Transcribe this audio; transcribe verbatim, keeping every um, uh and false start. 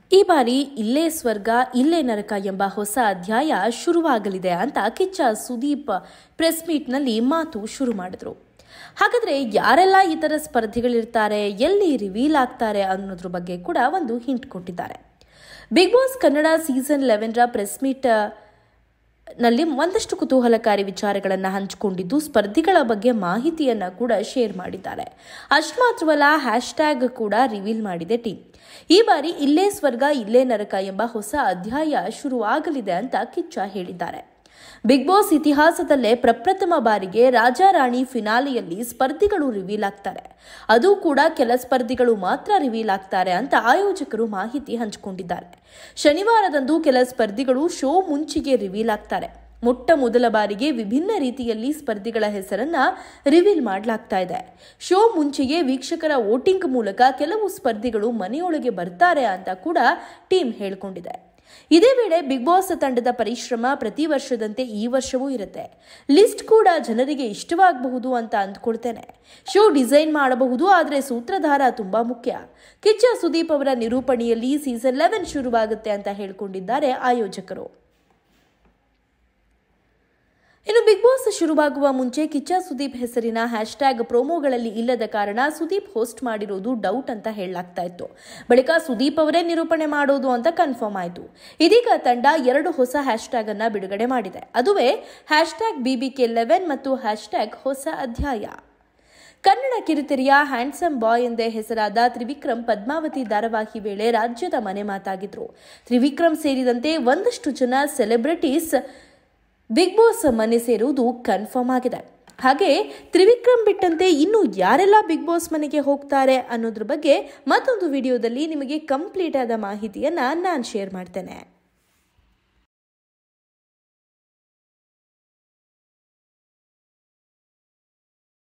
ಈ ಬಾರಿ ಇಲ್ಲೇ ಸ್ವರ್ಗ ಇಲ್ಲೇ ನರಕ ಎಂಬ ಹೊಸ ಅಧ್ಯಾಯ ಶುರುವಾಗಲಿದೆ ಅಂತ ಕಿಚ್ಚ ಸುದೀಪ್ ಪ್ರೆಸ್ ಮೀಟ್ನಲ್ಲಿ ಮಾತು ಶುರು ಮಾಡಿದ್ರು. ಹಾಗಾದ್ರೆ ಯಾರೆಲ್ಲ ಇತರ ಸ್ಪರ್ಧಿಗಳಿರ್ತಾರೆ, ಎಲ್ಲಿ ರಿವೀಲ್ ಆಗ್ತಾರೆ ಅನ್ನೋದ್ರ ಬಗ್ಗೆ ಕೂಡ ಒಂದು ಹಿಂಟ್ ಕೊಟ್ಟಿದ್ದಾರೆ. Big boss Kannada season eleven ರ ಪ್ರೆಸ್ ಮೀಟ್ ನಲ್ಲಿ ಒಂದಷ್ಟು ಕುತೂಹಲಕಾರಿ ವಿಚಾರಗಳನ್ನು ಹಂಚಿಕೊಂಡಿದ್ದು, ಸ್ಪರ್ಧಿಗಳ ಬಗ್ಗೆ ಮಾಹಿತಿಯನ್ನ ಕೂಡ ಶೇರ್ ಮಾಡಿದ್ದಾರೆ. ಅಷ್ಟು ಮಾತ್ರವಲ್ಲ, ಹ್ಯಾಶ್ ಟ್ಯಾಗ್ ಕೂಡ ರಿವೀಲ್ ಮಾಡಿದೆ ಟೀಮ್. ಈ ಬಾರಿ ಇಲ್ಲೇ ಸ್ವರ್ಗ ಇಲ್ಲೇ ನರಕ ಎಂಬ ಹೊಸ ಅಧ್ಯಾಯ ಶುರುವಾಗಲಿದೆ ಅಂತ ಕಿಚ್ಚ ಹೇಳಿದ್ದಾರೆ. ಬಿಗ್ ಬಾಸ್ ಇತಿಹಾಸದಲ್ಲೇ ಪ್ರಪ್ರಥಮ ಬಾರಿಗೆ ರಾಜಾರಾಣಿ ಫಿನಾಲೆಯಲ್ಲಿ ಸ್ಪರ್ಧಿಗಳು ರಿವೀಲ್ ಆಗ್ತಾರೆ. ಅದು ಕೂಡ ಕೆಲ ಸ್ಪರ್ಧಿಗಳು ಮಾತ್ರ ರಿವೀಲ್ ಆಗ್ತಾರೆ ಅಂತ ಆಯೋಜಕರು ಮಾಹಿತಿ ಹಂಚಿಕೊಂಡಿದ್ದಾರೆ. ಶನಿವಾರದಂದು ಕೆಲ ಸ್ಪರ್ಧಿಗಳು ಶೋ ಮುಂಚೆಗೆ ರಿವೀಲ್ ಆಗ್ತಾರೆ. ಮೊಟ್ಟ ಮೊದಲ ಬಾರಿಗೆ ವಿಭಿನ್ನ ರೀತಿಯಲ್ಲಿ ಸ್ಪರ್ಧಿಗಳ ಹೆಸರನ್ನ ರಿವೀಲ್ ಮಾಡಲಾಗ್ತಾ ಇದೆ. ಶೋ ಮುಂಚೆಯೇ ವೀಕ್ಷಕರ ವೋಟಿಂಗ್ ಮೂಲಕ ಕೆಲವು ಸ್ಪರ್ಧಿಗಳು ಮನೆಯೊಳಗೆ ಬರ್ತಾರೆ ಅಂತ ಕೂಡ ಟೀಮ್ ಹೇಳಿಕೊಂಡಿದೆ. ಇದೇ ವೇಳೆ ಬಿಗ್ ಬಾಸ್ ತಂಡದ ಪರಿಶ್ರಮ ಪ್ರತಿ ವರ್ಷದಂತೆ ಈ ವರ್ಷವೂ ಇರುತ್ತೆ. ಲಿಸ್ಟ್ ಕೂಡ ಜನರಿಗೆ ಇಷ್ಟವಾಗಬಹುದು ಅಂತ ಅಂದ್ಕೊಳ್ತೇನೆ. ಶೋ ಡಿಸೈನ್ ಮಾಡಬಹುದು, ಆದರೆ ಸೂತ್ರಧಾರ ತುಂಬಾ ಮುಖ್ಯ. ಕಿಚ್ಚ ಸುದೀಪ್ ಅವರ ನಿರೂಪಣೆಯಲ್ಲಿ ಸೀಸನ್ ಲೆವೆನ್ ಶುರುವಾಗುತ್ತೆ ಅಂತ ಹೇಳಿಕೊಂಡಿದ್ದಾರೆ ಆಯೋಜಕರು. ಇನ್ನು ಬಿಗ್ ಬಾಸ್ ಶುರುವಾಗುವ ಮುಂಚೆ ಕಿಚ್ಚ ಸುದೀಪ್ ಹೆಸರಿನ ಹ್ಯಾಶ್ ಟ್ಯಾಗ್ ಪ್ರೋಮೋಗಳಲ್ಲಿ ಇಲ್ಲದ ಕಾರಣ ಸುದೀಪ್ ಹೋಸ್ಟ್ ಮಾಡಿರೋದು ಡೌಟ್ ಅಂತ ಹೇಳಲಾಗ್ತಾ ಇತ್ತು. ಬಳಿಕ ಸುದೀಪ್ ಅವರೇ ನಿರೂಪಣೆ ಮಾಡೋದು ಅಂತ ಕನ್ಫರ್ಮ್ ಆಯಿತು. ಇದೀಗ ತಂಡ ಎರಡು ಹೊಸ ಹ್ಯಾಶ್ ಟ್ಯಾಗ್ ಅನ್ನ ಬಿಡುಗಡೆ ಮಾಡಿದೆ. ಅದುವೇ ಹ್ಯಾಶ್ ಟ್ಯಾಗ್ ಬಿಬಿಕೆ ಲೆವೆನ್ ಮತ್ತು ಹ್ಯಾಶ್ ಟ್ಯಾಗ್ ಹೊಸ ಅಧ್ಯಾಯ. ಕನ್ನಡ ಕಿರುತೆರೆಯ ಹ್ಯಾಂಡ್ಸಮ್ ಬಾಯ್ ಎಂದೇ ಹೆಸರಾದ ತ್ರಿವಿಕ್ರಮ್ ಪದ್ಮಾವತಿ ಧಾರಾವಾಹಿ ವೇಳೆ ರಾಜ್ಯದ ಮನೆ ಮಾತಾಗಿದ್ರು. ತ್ರಿವಿಕ್ರಮ್ ಸೇರಿದಂತೆ ಒಂದಷ್ಟು ಜನ ಸೆಲೆಬ್ರಿಟೀಸ್ ಬಿಗ್ ಬಾಸ್ ಮನೆ ಸೇರುವುದು ಕನ್ಫರ್ಮ್ ಆಗಿದೆ. ಹಾಗೆ ತ್ರಿವಿಕ್ರಮ್ ಬಿಟ್ಟಂತೆ ಇನ್ನು ಯಾರೆಲ್ಲ ಬಿಗ್ ಬಾಸ್ ಮನೆಗೆ ಹೋಗ್ತಾರೆ ಅನ್ನೋದ್ರ ಬಗ್ಗೆ ಮತ್ತೊಂದು ವಿಡಿಯೋದಲ್ಲಿ ನಿಮಗೆ ಕಂಪ್ಲೀಟ್ ಆದ ಮಾಹಿತಿಯನ್ನ ನಾನು ಶೇರ್ ಮಾಡ್ತೇನೆ.